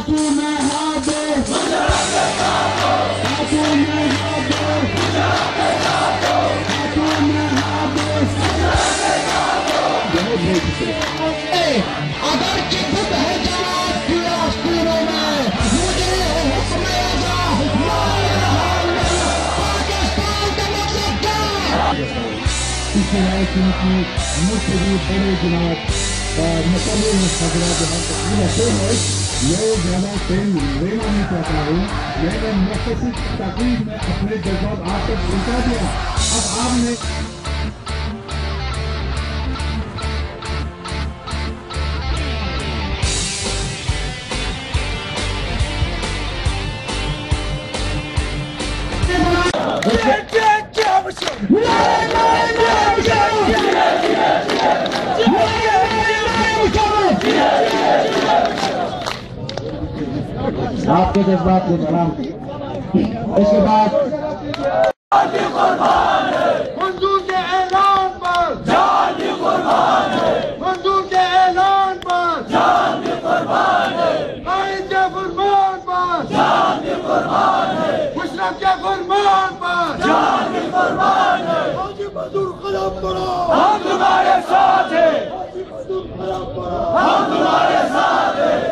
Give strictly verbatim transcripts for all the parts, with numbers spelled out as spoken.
اگر چپت ہے جناب کی آستینوں میں مجھے حکم اعزا پاکستان کا مقصد کیا؟ اس رائے کی مرتبی بڑے جناب مقرر حضرات جہاں تقریبا سے ہے یہ زیادہ ٹائم لینا نہیں چاہتا ہوں میں نے مختصر تقریب میں اپنے جذبات آپ تک پہنچا دیا اب آپ نے آپ کے جذبات کو سلام اس کے بعد منظور کے اعلان پر جان بھی قربان ہے منظور کے اعلان پر جان بھی قربان ہے قائد کے فرمان پر جان بھی قربان ہے مشرف کے فرمان پر جان بھی قربان ہے حاجی منظور قلم پڑھو ہم تمہارے ساتھ ہیں حاجی منظور قلم پڑھو ہم تمہارے ساتھ ہیں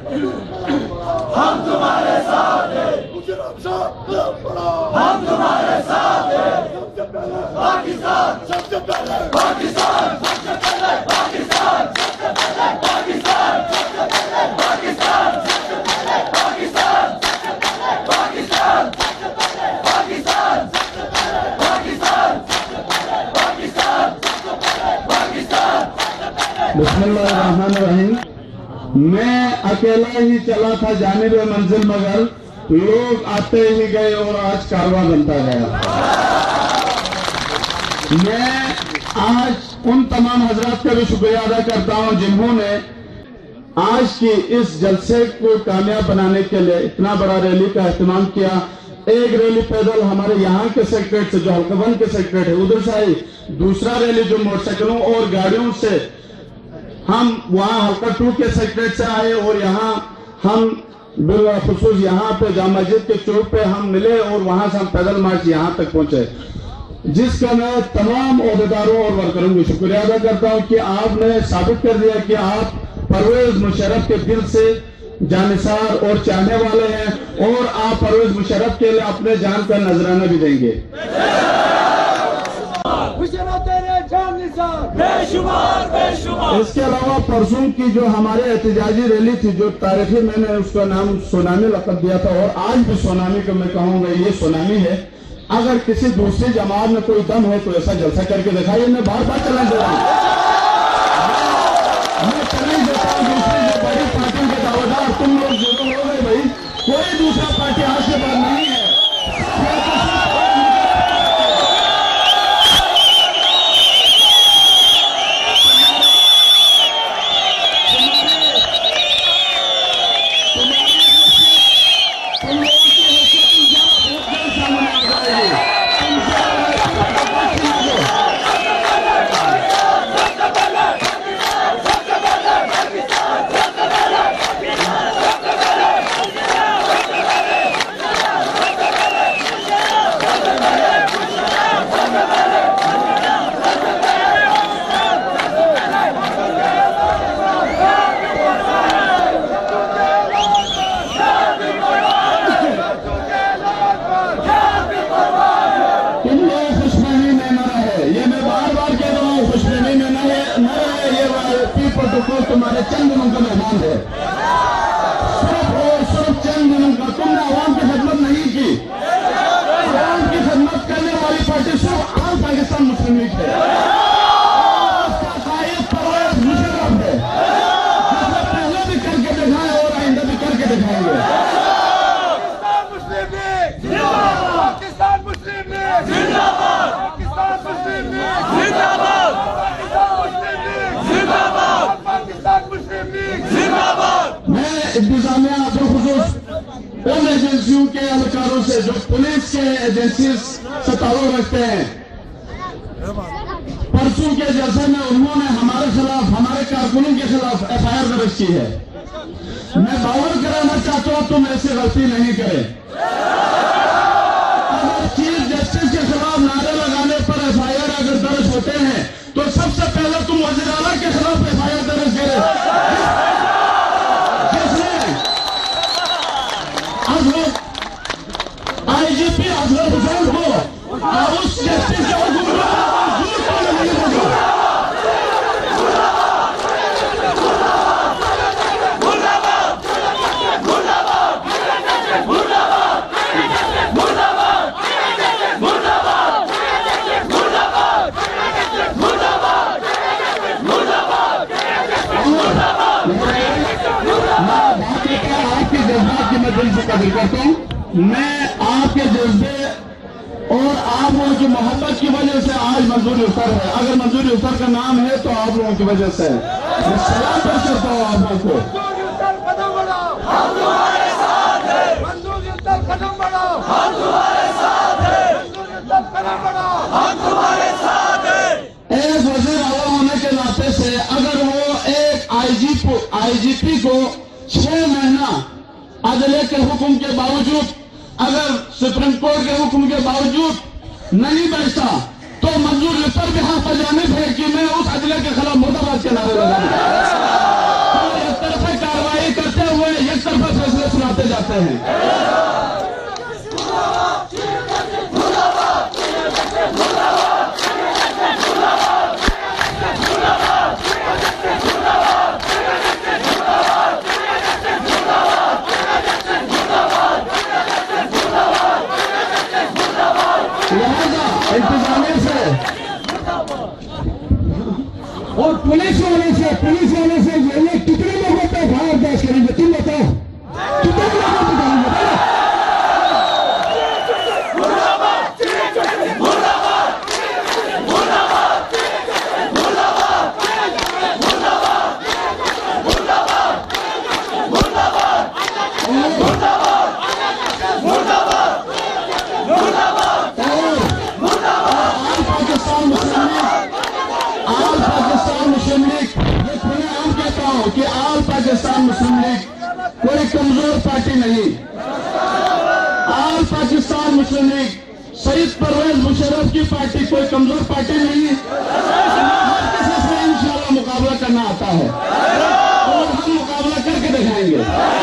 ہم تمہارے ساتھ ہیں مشرف صاحب قلم پڑھو ہم تمہارے ساتھ ہیں سب سے پہلے پاکستان سب سے پہلے پاکستان سب سے پہلے پاکستان سب سے پہلے پاکستان سب سے پہلے پاکستان سب سے پہلے پاکستان سب سے پہلے پاکستان سب سے پہلے پاکستان سب سے پہلے پاکستان سب سے پہلے پاکستان سب سے پہلے پاکستان بسم اللہ الرحمن الرحیم میں اکیلا ہی چلا تھا جانب منزل مگر لوگ آتے ہی گئے اور آج کارواں بنتا گیا میں آج ان تمام حضرات کا بھی شکریہ ادا کرتا ہوں جنہوں نے آج کی اس جلسے کو کامیاب بنانے کے لیے اتنا بڑا ریلی کا اہتمام کیا ایک ریلی پیدل ہمارے یہاں کے سیکٹریٹ سے جو حلقہ بند کے سیکٹریٹ ہے ادھر سے آئی دوسرا ریلی جو موٹر سائیکلوں اور گاڑیوں سے ہم وہاں حلقہ ٹو کے سیکٹریٹ سے آئے اور یہاں ہم بالخصوص یہاں پہ جامع مسجد کے چوک پہ ہم ملے اور وہاں سے ہم پیدل مارچ یہاں تک پہنچے جس کا میں تمام عہدیداروں اور ورکروں کو شکریہ ادا کرتا ہوں کہ آپ نے ثابت کر دیا کہ آپ پرویز مشرف کے دل سے جانثار اور چاہنے والے ہیں اور آپ پرویز مشرف کے لیے اپنے جان کا نذرانہ بھی دیں گے اس کے علاوہ پرسوں کی جو ہمارے احتجاجی ریلی تھی جو تاریخی میں نے اس کا نام سونامی لقب دیا تھا اور آج بھی سونامی کو میں کہوں گا یہ سونامی ہے اگر کسی دوسری جماعت میں کوئی دم ہے تو ایسا جلسہ کر کے دکھائیے میں بار بار چیلنج دیتا ہوں میں چیلنج دیتا ہوں دوسری جو بڑی پارٹیوں کے دعویدار تم لوگ ضرور ہو گئے بھائی کوئی دوسرا پارٹی آج کے بعد نہیں ہے تمہارے چند دنوں کا مہمان ہے صرف اور صرف چند دنوں کا تم نے عوام کی خدمت نہیں کی عوام کی خدمت کرنے والی پارٹی صرف عام پاکستان مسلم لیگ ہے اس کا قائد پرویز مشرف ہے جس نے پہلے بھی کر کے دکھائے اور آئندہ بھی کر کے دکھائیں گے پاکستان مسلم لیگ زندہ باد پاکستان مسلم لیگ زندہ باد میں انتظامیہ بالخصوص ان ایجنسیوں کے اہلکاروں سے جو پولیس کے ایجنسیز سے تعلق رکھتے ہیں پرسوں کے جلسے میں انہوں نے ہمارے خلاف ہمارے کارکنوں کے خلاف ایف آئی آر درج کی ہے میں باور کرانا چاہتا آئندہ تم ایسی غلطی نہیں کرے. اگر چیف جسٹس کے خلاف نعرے لگانے پر ایف آئی آر اگر درج ہوتے ہیں تو سب سے پہلے تم وزیر اعلیٰ کے خلاف ایف آئی آر درج کرے جس نے اصغر آئی جی پی اصغر حسین کو اور اس جسٹس کے حکم کو منظور کرنے نہیں ہوگا. دل سے قدر کرتا ہوں. میں آپ کے جذبے اور آپ لوگوں کی محبت کی وجہ سے آج منظوری افطار ہے. اگر منظوری افطار کا نام ہے تو آپ لوگوں کی وجہ سے ہے. میں سلام پیش کرتا ہوں آپ لوگوں کو. ایک وزیر اعلیٰ ہونے کے ناطے سے اگر وہ ایک آئی جی آئی جی پی کو چھ مہینہ عدلیہ کے حکم کے باوجود اگر سپریم کورٹ کے حکم کے باوجود نہیں بیٹھتا تو منظور لفر بھی ہاتھ پر جانب ہے کہ میں اس عدلیہ کے خلاف مرتبہ کے نعرے لگاؤں. ایک طرفہ کارروائی کرتے ہوئے ایک طرفہ فیصلے سناتے جاتے ہیں. انتظامیہ سے اور پولیس والے سے پولیس والے سے یہ کتنے لوگوں پہ گھاؤ برداشت کریں گے؟ تم بتاؤ کتنے لوگوں پہ گھاؤ بتاؤ. کہ آل پاکستان مسلم لیگ کوئی کمزور پارٹی نہیں. All Pakistan Muslim League Saeed Pervez Musharraf کی پارٹی کوئی کمزور پارٹی نہیں. ہر کسی سے انشاءاللہ مقابلہ کرنا آتا ہے اور ہم مقابلہ کر کے دکھائیں گے.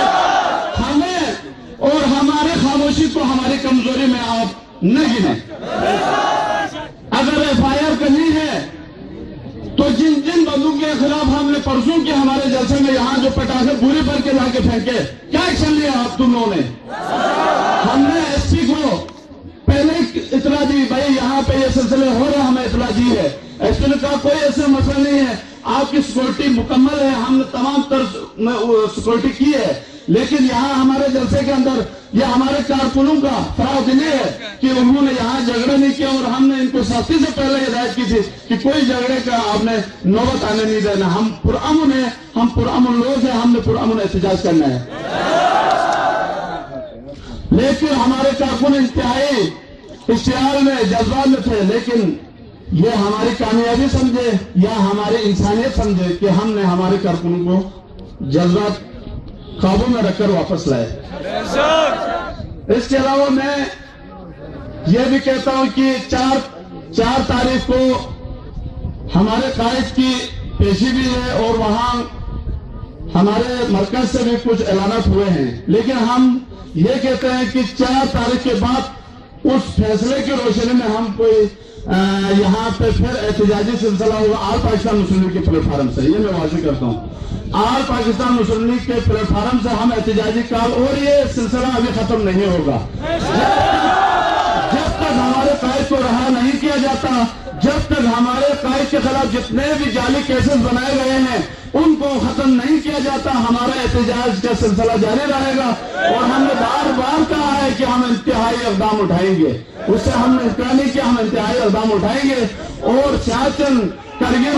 ہمیں اور ہمارے خاموشی کو ہماری کمزوری میں آپ نہ گنیں. اگر ایف آئی آر کرنی ہے تو جن جن بندوق کے خلاف ہم نے پرسوں کے ہمارے جلسے میں یہاں جو پٹاخے بورے بھر کے لا کے پھینکے کیا ایکشن لیا آپ تم لوگوں نے؟ ہم نے ایس پی کو پہلے اطلاع دی بھائی یہاں پہ یہ سلسلے ہو رہے ہمیں اطلاع دی ہے. ایس پی نے کہا کوئی ایسا مسئلہ نہیں ہے, آپ کی سیکورٹی مکمل ہے, ہم نے تمام طرز سیکورٹی کی ہے, لیکن یہاں ہمارے جلسے کے اندر یہ ہمارے کارکنوں کا فراغ دلی ہے کہ انہوں نے یہاں جھگڑا نہیں کیا اور ہم نے ان کو سختی سے پہلے ہدایت کی تھی کہ کوئی جھگڑے کا آپ نے نوبت آنے نہیں دینا. ہم پرامن ہیں, ہم پرامن لوگ ہیں, ہم نے پرامن احتجاج کرنا ہے. لیکن ہمارے کارکن انتہائی اشتعال میں جذبات میں تھے, لیکن یہ ہماری کامیابی سمجھے یا ہماری انسانیت سمجھے کہ ہم نے ہمارے کارکنوں کو جذبات قابو میں رکھ کر واپس لائے. اس کے علاوہ میں یہ بھی کہتا ہوں کہ چار چار تاریخ کو ہمارے قائد کی پیشی بھی ہے اور وہاں ہمارے مرکز سے بھی کچھ اعلانات ہوئے ہیں, لیکن ہم یہ کہتے ہیں کہ چار تاریخ کے بعد اس فیصلے کی روشنی میں ہم کوئی یہاں پہ پھر احتجاجی سلسلہ ہوگا آل پاکستان مسلم لیگ کے پلیٹ فارم سے. یہ میں واضح کرتا ہوں, آل پاکستان مسلم لیگ کے پلیٹ فارم سے ہم احتجاجی کال, اور یہ سلسلہ ابھی ختم نہیں ہوگا جب تک ہمارے قائد کو رہا نہیں کیا جاتا, جب تک ہمارے قائد کے خلاف جتنے بھی جعلی کیسز بنائے گئے ہیں ان کو ختم نہیں کیا جاتا. ہمارا احتجاج کا سلسلہ جاری رہے گا اور ہم نے بار بار کہا ہے کہ ہم انتہائی اقدام اٹھائیں گے. اس سے ہم نے اتنا نہیں کیا, ہم انتہائی اقدام اٹھائیں گے. اور سیاچن کرگل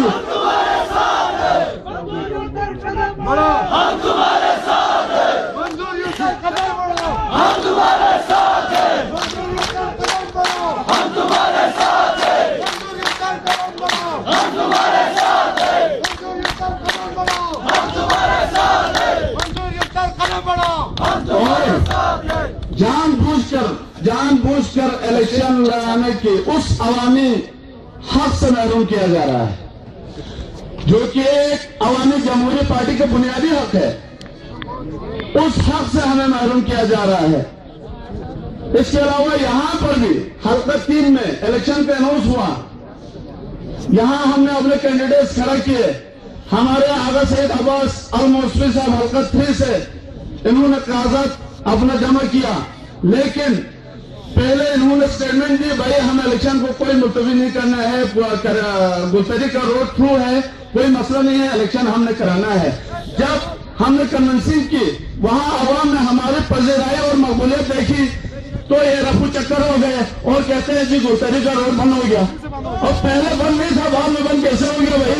قدم بڑھاؤ. اور جان بوجھ کر جان بوجھ کر الیکشن لڑانے کے اس عوامی حق سے محروم کیا جا رہا ہے جو کہ ایک عوامی جمہوری پارٹی کا بنیادی حق ہے. اس حق سے ہمیں محروم کیا جا رہا ہے. اس کے علاوہ یہاں پر بھی حلقہ تین میں الیکشن پہ اناؤنس ہوا, یہاں ہم نے اپنے کینڈیڈیٹس کھڑا کیے. ہمارے آغا سید عباس الموسوی صاحب حلقہ تھری سے انہوں نے کاغذات اپنا جمع کیا, لیکن پہلے انہوں نے سٹیٹمنٹ دی بھائی ہم الیکشن کو کوئی ملتوی نہیں کرنا ہے, گلتری کا روڈ تھرو ہے, کوئی مسئلہ نہیں ہے, الیکشن ہم نے کرانا ہے. جب ہم نے کنونسنگ کی وہاں عوام نے ہمارے پذیرائی اور مقبولیت دیکھی تو یہ رفو چکر ہو گئے اور کہتے ہیں جی گلتری کا روڈ بند ہو گیا. اور پہلے بند نہیں تھا, بعد میں بند کیسے ہو گیا بھائی؟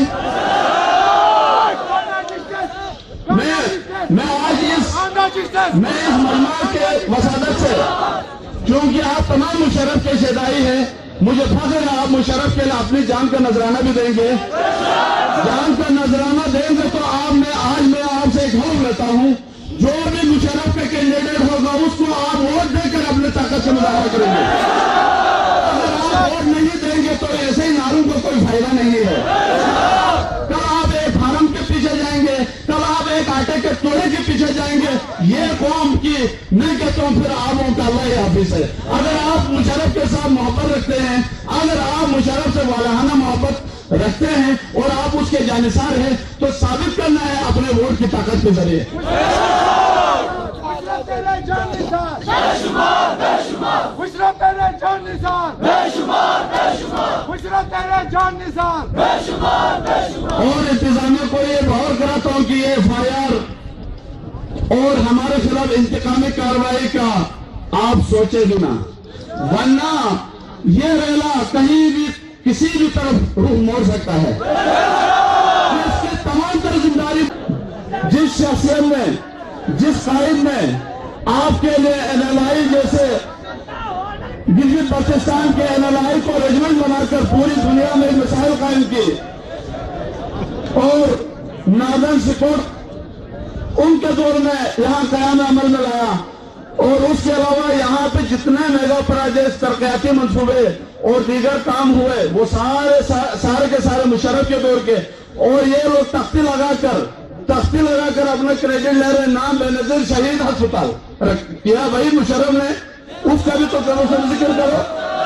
میں میں آج اس میں اس مجمع کے وسادت سے, کیونکہ آپ تمام مشرف کے شہدائی ہیں, مجھے فخر ہے آپ مشرف کے لیے اپنی جان کا نذرانہ بھی دیں گے. جان کا نذرانہ دیں گے تو آپ میں آج میں آپ سے ایک حکم لیتا ہوں, جو بھی مشرف کا کینڈیڈیٹ ہوگا اس کو آپ ووٹ دے کر اپنے طاقت سے مظاہرہ کریں گے. اگر آپ ووٹ نہیں دیں گے تو ایسے ہی نعروں کو کوئی فائدہ نہیں ہے. کل آپ ایک فارم کے پیچھے جائیں گے, کل آپ ایک آٹے کے توڑے کے پیچھے جائیں گے. یہ قوم کی نہیں کہتا ہوں پھر عوام کا اللہ حافظ ہے. اگر آپ مشرف کے ساتھ محبت رکھتے ہیں, اگر آپ مشرف سے والہانہ محبت رکھتے ہیں اور آپ اس کے جانثار ہیں تو ثابت کرنا ہے اپنے ووٹ کی طاقت کے ذریعے. اور انتظامیہ کو یہ غور کراتا ہوں کہ یہ ایف آئی آر اور ہمارے خلاف انتقامی کارروائی کا آپ سوچے بھی نہ, ورنہ یہ ریلا کہیں بھی کسی بھی طرف روح موڑ سکتا ہے. اس کی تمام تر ذمہ داری جس شخصیت میں, جس قائد نے آپ کے لیے این ایل آئی جیسے گلگت بلتستان کے این ایل آئی کو ریجمنٹ بنا کر پوری دنیا میں مسائل قائم کی اور ناردرن سپورٹ ان کے دور میں یہاں قیام عمل میں لایا, اور اس کے علاوہ یہاں پہ جتنے میگا پروجیکٹ ترقیاتی منصوبے اور دیگر کام ہوئے وہ سارے سارے کے سارے مشرف کے دور کے. اور یہ لوگ تختی لگا کر تختی لگا کر اپنا کریڈٹ لے رہے, نام بے نظیر شہید ہسپتال کیا بھائی مشرف نے, اس کا بھی تو کرو سب ذکر کرو.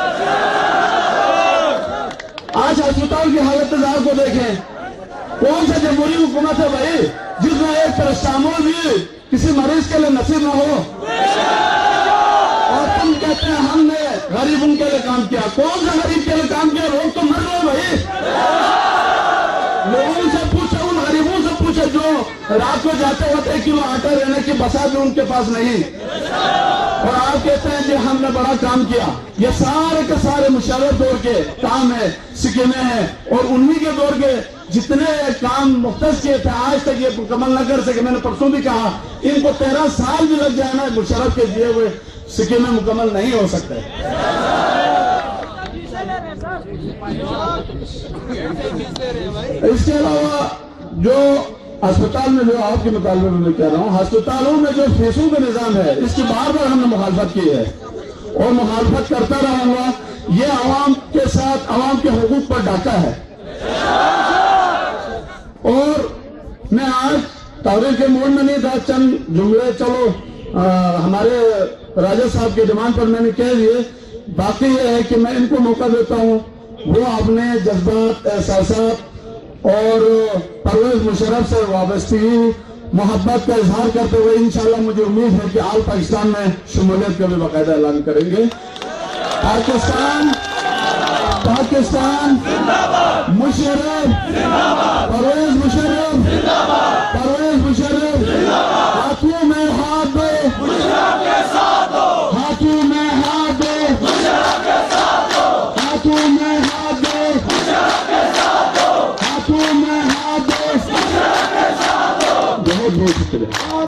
آج ہسپتال کی حالت کو دیکھیں, کون سا جمہوری حکومت ہے بھائی جس میں ایک پیراسٹامول بھی کسی مریض کے لیے نصیب نہ ہو, اور تم کہتے ہیں ہم نے غریبوں کے لیے کام کیا. کون سا غریب کے لیے کام کیا؟ لوگ تو مر رہے بھائی. لوگوں سے پوچھو, ان غریبوں سے پوچھو جو رات کو جاتے ہوتے کلو آٹا لینے کی بسا بھی ان کے پاس نہیں, اور آپ کہتے ہیں کہ ہم نے بڑا کام کیا. یہ سارے کے سارے مشرف دور کے کام ہے, سکیمیں ہیں, اور انہی کے دور کے جتنے کام مختص کیے تھے آج تک یہ مکمل نہ کر سکے. میں نے پرسوں بھی کہا ان کو تیرہ سال بھی لگ جائے نا, مشرف کے دیے ہوئے سکیمیں مکمل نہیں ہو سکتے. اس کے علاوہ جو ہسپتال میں جو آپ کے مطالبے میں میں کہہ رہا ہوں, ہسپتالوں میں جو فیسوں کا نظام ہے اس کی بار بار ہم نے مخالفت کی ہے اور مخالفت کرتا رہوں گا. یہ عوام کے ساتھ عوام کے حقوق پر ڈاکہ ہے. اور میں آج تحریر کے موڈ میں نہیں تھا, چند جملے چلو ہمارے راجہ صاحب کے ڈیمانڈ پر میں نے کہہ دیے. باقی یہ ہے کہ میں ان کو موقع دیتا ہوں وہ اپنے جذبات, احساسات اور پرویز مشرف سے وابستگی محبت کا اظہار کرتے ہوئے انشاءاللہ مجھے امید ہے کہ آل پاکستان میں شمولیت کا بھی باقاعدہ اعلان کریں گے. پاکستان پاکستان مشرف